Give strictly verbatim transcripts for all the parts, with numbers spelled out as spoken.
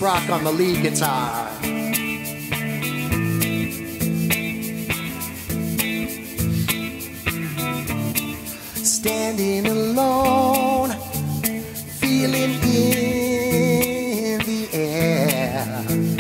Sprock on the lead guitar. Standing alone, feeling in the air.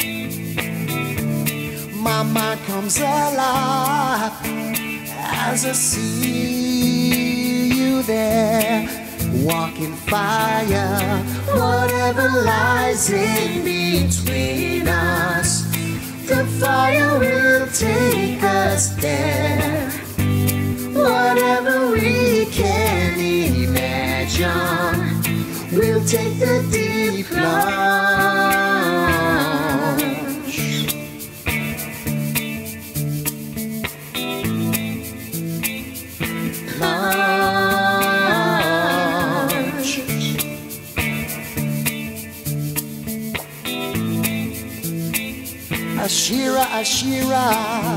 My mind comes alive as I see you there. Walking fire, whatever lies in between us, the fire will take us there. Whatever we can imagine, we'll take the deep plunge. Plunge. Ashira, Ashira.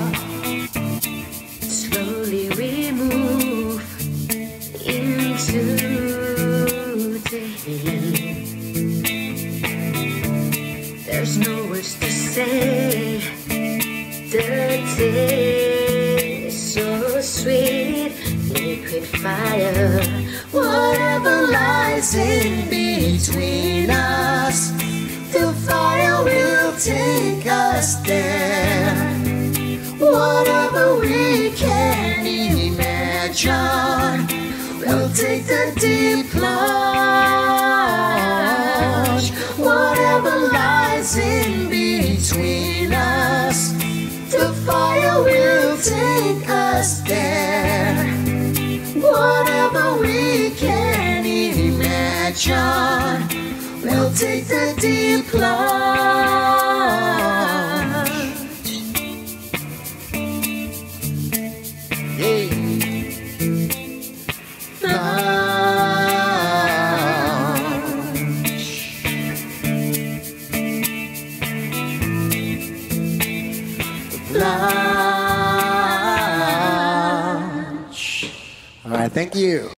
Slowly we move into the heat. There's no words to say. The taste so sweet. Liquid fire, whatever lies in between us, the fire will take us there. Whatever we can imagine, we'll take the deep plunge. Whatever lies in between us, the fire will take us there. Whatever we can imagine, we'll take the deep plunge. Yeah. Plunge. Plunge. All right, thank you.